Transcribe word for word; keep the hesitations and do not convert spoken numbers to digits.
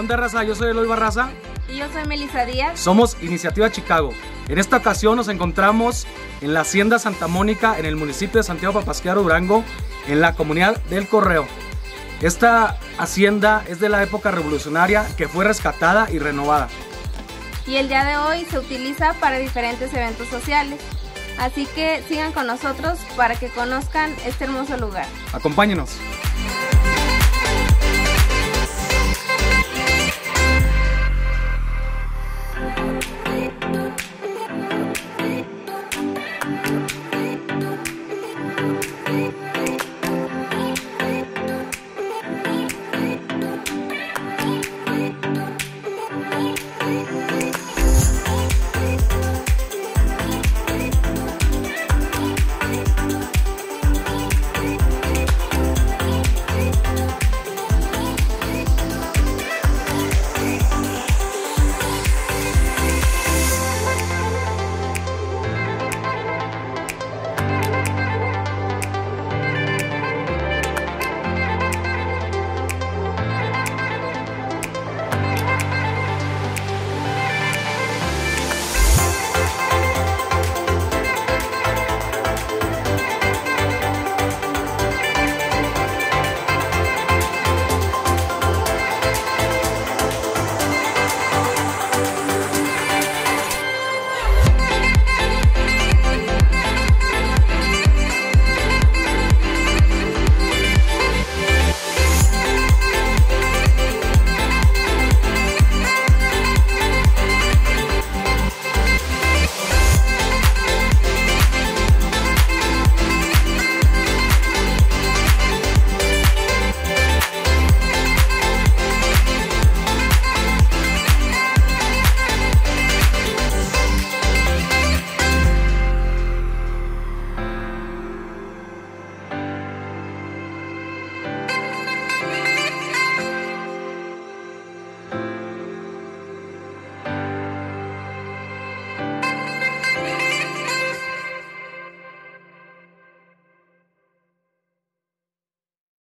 onda, raza? Yo soy Eloy Barraza. Y yo soy Melissa Díaz. Somos Iniciativa Chicago. En esta ocasión nos encontramos en la Hacienda Santa Mónica, en el municipio de Santiago Papasquiaro, Durango, en la comunidad del Correo. Esta hacienda es de la época revolucionaria que fue rescatada y renovada. Y el día de hoy se utiliza para diferentes eventos sociales. Así que sigan con nosotros para que conozcan este hermoso lugar. Acompáñenos.